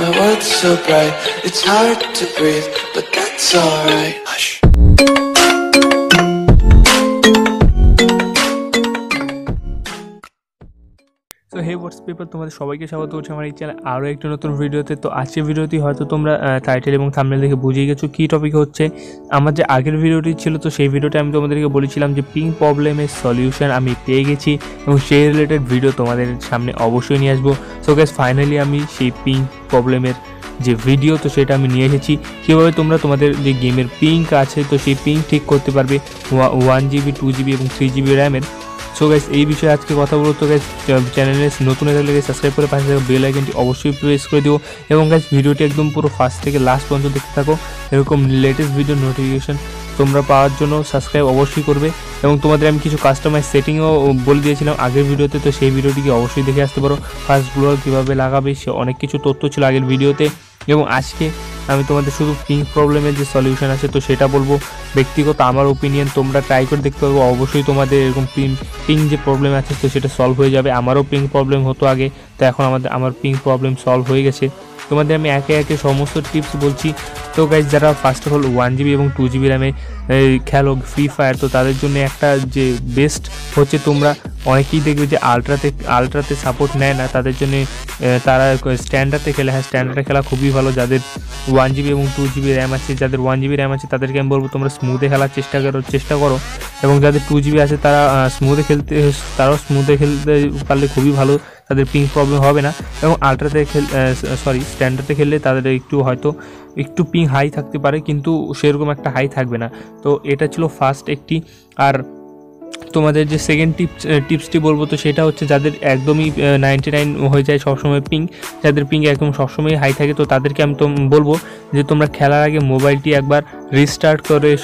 My world's so bright, it's hard to breathe, but that's alright. Hush. So hey what's people, তোমাদের সবাইকে স্বাগত করছি আমার এই চ্যানেলে আরও একটি নতুন ভিডিওতে। তো আজকের ভিডিওটি হয়তো তোমরা টাইটেল এবং থাম্বনেল দেখে বুঝিয়ে গেছো কী টপিক হচ্ছে। আমার যে আগের ভিডিওটি ছিল, তো সেই ভিডিওতে আমি তোমাদেরকে বলেছিলাম যে পিং প্রবলেমের সলিউশন আমি পেয়ে গেছি এবং সেই রিলেটেড ভিডিও তোমাদের সামনে অবশ্যই নিয়ে আসবো। সো গাইস, ফাইনালি আমি সেই পিং প্রবলেমের যে ভিডিও, তো সেটা আমি নিয়ে এসেছি কীভাবে তোমরা তোমাদের যে গেমের পিং আছে তো সেই পিং ঠিক করতে পারবে 1 GB 2 GB এবং 3 GB র্যামের। সো গাইস, এই বিষয়ে আজকে কথা বলবো। তো গাইস, চ্যানেলে নতুন হয়ে থাকলে সাবস্ক্রাইব করে পাশে থাকা বেল আইকনটি অবশ্যই প্রেস করে দিও এবং গাইস ভিডিওটি একদম পুরো ফার্স্ট থেকে লাস্ট পর্যন্ত দেখতে থাকো। এরকম লেটেস্ট ভিডিও নোটিফিকেশন তোমরা পাওয়ার জন্য সাবস্ক্রাইব অবশ্যই করবে এবং তোমাদের আমি কিছু কাস্টমাইজ সেটিংও বলে দিয়েছিলাম আগের ভিডিওতে, তো সেই ভিডিওটিকে অবশ্যই দেখে আসতে পারো। ফার্স্ট ব্লোয়ার কীভাবে লাগাবে সে অনেক কিছু তথ্য ছিল আগের ভিডিওতে এবং আজকে আমি তোমাদের শুধু পিং প্রবলেমের যে সলিউশন আছে তো সেটা বলবো। ব্যক্তিগত আমার ওপিনিয়ন, তোমরা ট্রাই করে দেখতে পারবো, অবশ্যই তোমাদের এরকম পিং যে প্রবলেম আছে তো সেটা সলভ হয়ে যাবে। আমারও পিং প্রবলেম হতো আগে, তো এখন আমার পিং প্রবলেম সলভ হয়ে গেছে। তোমাদের আমি একে একে সমস্ত টিপস বলছি। তো গাইজ, যারা ফার্স্ট অফ অল 1 GB এবং 2 GB র্যামে খেলো ফ্রি ফায়ার, তো তাদের জন্য একটা যে বেস্ট হচ্ছে, তোমরা অনেকেই দেখবে যে আলট্রাতে সাপোর্ট নেয় না, তাদের জন্য তারা স্ট্যান্ডার্ডে খেলে। হ্যাঁ, স্ট্যান্ডার্ডে খেলা খুবই ভালো। যাদের 1 GB এবং 2 GB র্যাম আছে, যাদের 1 GB র্যাম আছে তাদেরকে আমি বলবো তোমরা স্মুথে খেলার চেষ্টা করো এবং যাদের 2 GB আছে তারা তারাও স্মুথে খেলতে পারলে খুবই ভালো, তাদের পিং প্রবলেম হবে না। এবং আলট্রাতে স্ট্যান্ডার্ডে খেললে তাদের একটু পিং হাই থাকতে পারে, কিন্তু সেরকম একটা হাই থাকবে না। তো এটা ছিল ফার্স্ট একটি। আর তোমাদের যে সেকেন্ড টিপসটি বলবো, তো সেটা হচ্ছে যাদের একদমই 99 হয়ে যায় সবসময় পিং, যাদের পিং একদম সবসময় হাই থাকে, তো তাদেরকে আমি বলবো যে তোমরা খেলার আগে মোবাইলটি একবার রিস্টার্ট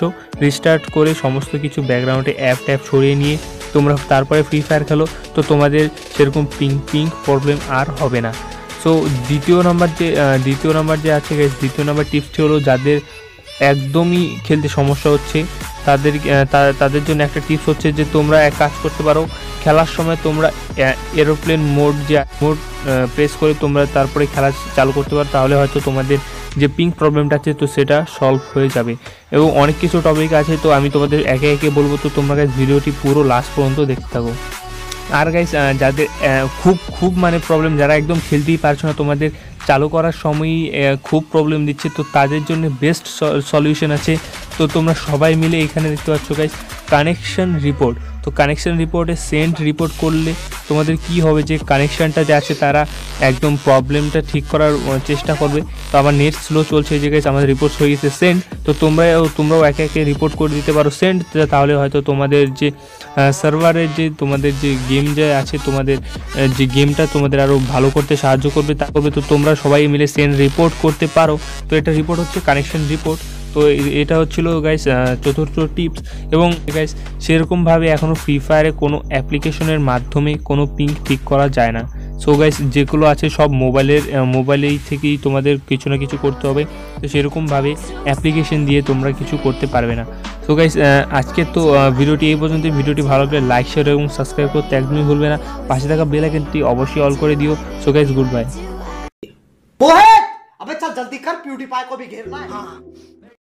করে সমস্ত কিছু ব্যাকগ্রাউন্ডে অ্যাপ সরিয়ে নিয়ে তোমরা তারপরে ফ্রি ফায়ার খেলো, তো তোমাদের সেরকম পিং প্রবলেম আর হবে না। সো দ্বিতীয় নাম্বার যে আছে, দ্বিতীয় নাম্বার টিপসটি হলো যাদের একদমই খেলতে সমস্যা হচ্ছে তাদের জন্য একটা টিপস হচ্ছে যে তোমরা এক কাজ করতে পারো, খেলার সময় তোমরা এরোপ্লেন মোড প্রেস করে তোমরা তারপরে খেলা চালু করতে পারো, তাহলে হয়তো তোমাদের যে পিং প্রবলেমটা আছে তো সেটা সলভ হয়ে যাবে। এবং অনেক কিছু টপিক আছে, তো আমি তোমাদের একে একে বলবো, তো তোমরা গাইস ভিডিওটি পুরো লাস্ট পর্যন্ত দেখতে থাকো। আর গাইস, যাদের খুব মানে প্রবলেম, যারা একদম খেলতেই পারছো না, তোমাদের চালু করার সময়ই খুব প্রবলেম দিচ্ছে, তো তাদের জন্য বেস্ট সলিউশন আছে। তো তোমরা সবাই মিলে এখানে দেখতে পাচ্ছ গাইস কানেকশন রিপোর্ট। তো কানেকশন রিপোর্টে সেন্ড রিপোর্ট করলে তোমাদের কি হবে, যে কানেকশানটা যে আছে তারা একদম প্রবলেমটা ঠিক করার চেষ্টা করবে। তো আমার নেট স্লো চলছে, এই জায়গায় আমাদের রিপোর্ট হয়ে গেছে সেন্ড। তো তোমরাও একে একে রিপোর্ট করে দিতে পারো সেন্ড, তাহলে হয়তো তোমাদের যে সার্ভারের যে তোমাদের যে গেম যে আছে, তোমাদের যে গেমটা তোমাদের আরও ভালো করতে সাহায্য করবে। তো তোমরা সবাই মিলে সেন্ড রিপোর্ট করতে পারো। তো এটা রিপোর্ট হচ্ছে কানেকশন রিপোর্ট। তো এটা হচ্ছিল গাইস চতুর্থ টিপস। এবং গাইস, সেরকমভাবে এখনও ফ্রি ফায়ারে কোনো অ্যাপ্লিকেশনের মাধ্যমে কোনো পিং ঠিক করা যায় না। সো গাইস, যেগুলো আছে সব মোবাইলেই থেকেই তোমাদের কিছু না কিছু করতে হবে, তো সেরকমভাবে অ্যাপ্লিকেশন দিয়ে তোমরা কিছু করতে পারবে না। সো গাইস, আজকের তো ভিডিওটি এই পর্যন্ত। ভিডিওটি ভালো লাগলে লাইক, শেয়ার এবং সাবস্ক্রাইব করতে একদমই ভুলবে না। পাশে থাকা বেল আইকনটি অবশ্যই অল করে দিও। So guys, good bye. अबे चल जल्दी कर, प्यूडीपाई को भी घेरना है।